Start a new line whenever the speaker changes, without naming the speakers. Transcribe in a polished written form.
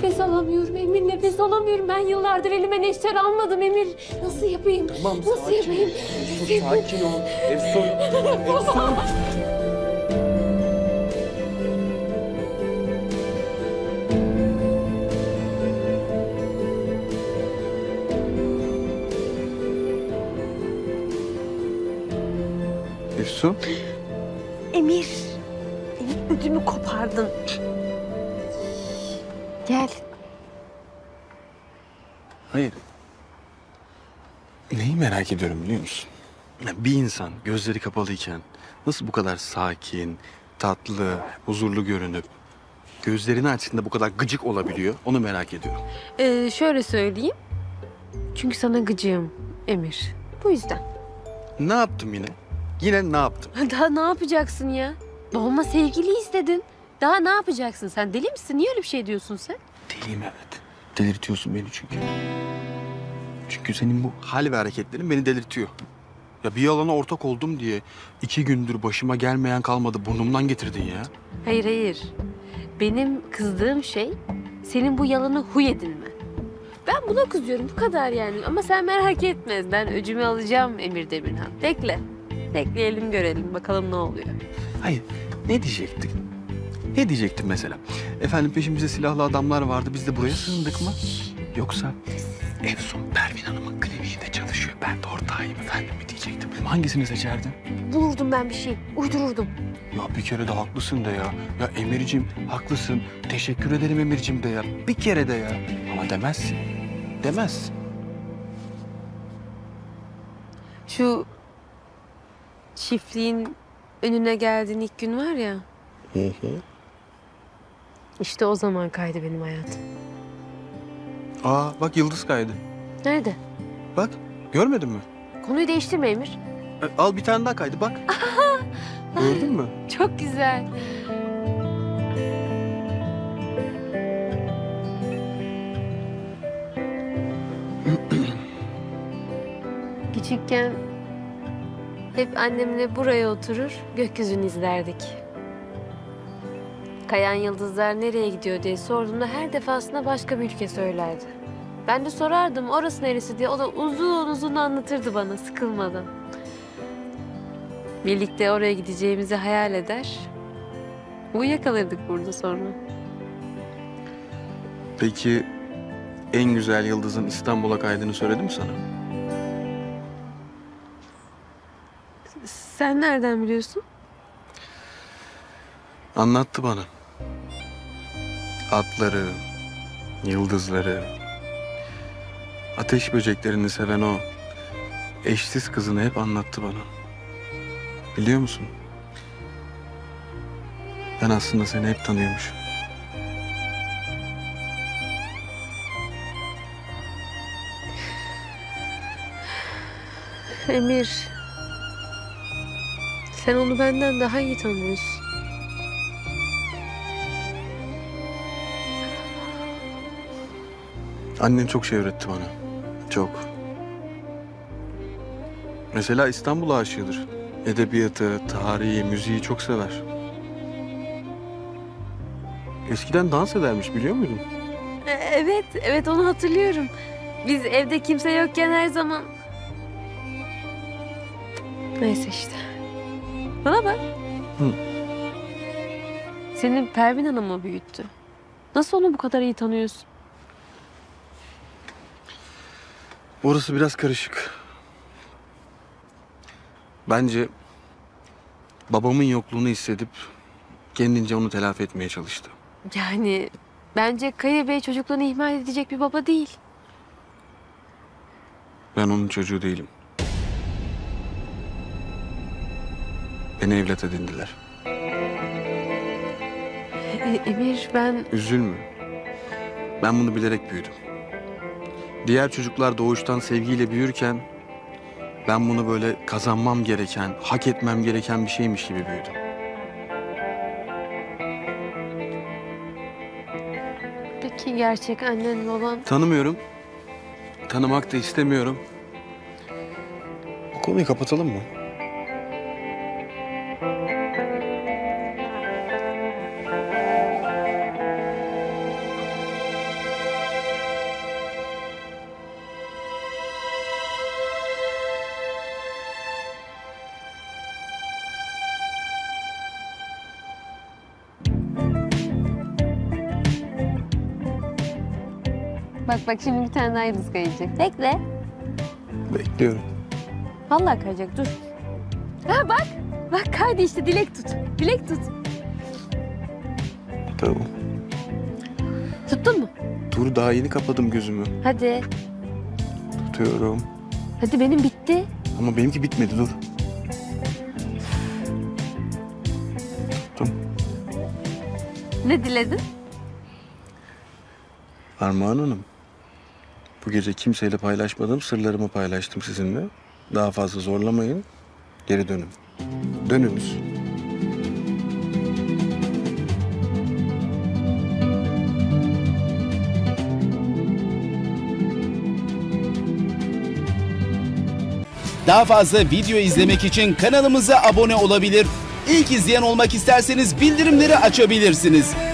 Nefes alamıyorum Emir, nefes alamıyorum. Ben yıllardır elime neşter almadım Emir. Nasıl yapayım?
Tamam,
Nasıl
sakin
yapayım?
ol. Sakin ol. Efsun. Efsun. Efsun.
Emir, ödümü kopardın. Gel.
Hayır. Neyi merak ediyorum biliyor musun? Ya bir insan gözleri kapalıyken nasıl bu kadar sakin, tatlı, huzurlu görünüp gözlerini açtığında bu kadar gıcık olabiliyor? Onu merak ediyorum.
Şöyle söyleyeyim. Çünkü sana gıcığım Emir. Bu yüzden.
Ne yaptım yine? Yine ne yaptım?
Daha ne yapacaksın ya? Doğma sevgili istedin. Daha ne yapacaksın sen? Deli misin? Niye öyle bir şey diyorsun sen?
Deliyim evet. Delirtiyorsun beni çünkü. Çünkü senin bu hal ve hareketlerin beni delirtiyor. Ya bir yalana ortak oldum diye 2 gündür başıma gelmeyen kalmadı. Burnumdan getirdin ya.
Hayır hayır. Benim kızdığım şey senin bu yalanı huy edinme. Ben buna kızıyorum bu kadar yani. Ama sen merak etme. Ben öcümü alacağım Emir Demirhan. Bekle. Bekleyelim görelim bakalım ne oluyor.
Hayır, ne diyecektik? Ne diyecektim mesela? Efendim peşimizde silahlı adamlar vardı, biz de buraya sığındık mı? Yoksa Efsun Pervin Hanım'ın kliniğinde çalışıyor, ben de ortağıyım efendim mi diyecektim. Hangisini seçerdin?
Bulurdum ben bir şey. Uydururdum.
Ya bir kere de haklısın de ya. Ya Emir'cim haklısın, teşekkür ederim Emir'cim de ya. Bir kere de ya. Ama demezsin, demezsin.
Şu çiftliğin önüne geldiğin ilk gün var ya.
Hı hı.
İşte o zaman kaydı benim hayatım.
Aa bak yıldız kaydı.
Nerede?
Bak görmedin mi?
Konuyu değiştirme Emir.
Al bir tane daha kaydı bak. Gördün mü?
Çok güzel. Küçükken hep annemle buraya oturur, gökyüzünü izlerdik. Kayan yıldızlar nereye gidiyor diye sorduğumda her defasında başka bir ülke söylerdi. Ben de sorardım orası neresi diye. O da uzun uzun anlatırdı bana sıkılmadan. Birlikte oraya gideceğimizi hayal eder. Uyuyakalırdık burada sonra.
Peki en güzel yıldızın İstanbul'a kaydığını söyledim sana?
Sen nereden biliyorsun?
Anlattı bana. Atları, yıldızları, ateş böceklerini seven o eşsiz kızını hep anlattı bana. Biliyor musun? Ben aslında seni hep tanıyormuşum.
Emir, sen onu benden daha iyi tanıyorsun.
Annen çok şey öğretti bana. Çok. Mesela İstanbul aşığıdır. Edebiyatı, tarihi, müziği çok sever. Eskiden dans edermiş biliyor muydun?
Evet, evet onu hatırlıyorum. Biz evde kimse yokken her zaman... Neyse işte. Bana bak.
Hı.
Senin Pervin Hanım mı büyüttü? Nasıl onu bu kadar iyi tanıyorsun?
Orası biraz karışık. Bence babamın yokluğunu hissedip kendince onu telafi etmeye çalıştı.
Yani bence Kaya Bey çocuklarını ihmal edecek bir baba değil.
Ben onun çocuğu değilim. Beni evlat edindiler.
Emir ben...
Üzülme. Ben bunu bilerek büyüdüm. Diğer çocuklar doğuştan sevgiyle büyürken ben bunu böyle kazanmam gereken, hak etmem gereken bir şeymiş gibi büyüdüm.
Peki gerçek annen baban...
Tanımıyorum. Tanımak da istemiyorum. Bu konuyu kapatalım mı?
Bak şimdi bir tane daha yıldız kayacak. Bekle.
Bekliyorum.
Vallahi kayacak dur. Ha bak. Bak kaydı işte dilek tut. Dilek tut.
Tamam.
Tuttun mu?
Dur daha yeni kapadım gözümü.
Hadi.
Tutuyorum.
Hadi benim bitti.
Ama benimki bitmedi dur. Tuttum.
Ne diledin?
Armağan Hanım. Bu gece kimseyle paylaşmadığım sırlarımı paylaştım sizinle. Daha fazla zorlamayın. Geri dönün. Dönünüz.
Daha fazla video izlemek için kanalımıza abone olabilir. İlk izleyen olmak isterseniz bildirimleri açabilirsiniz.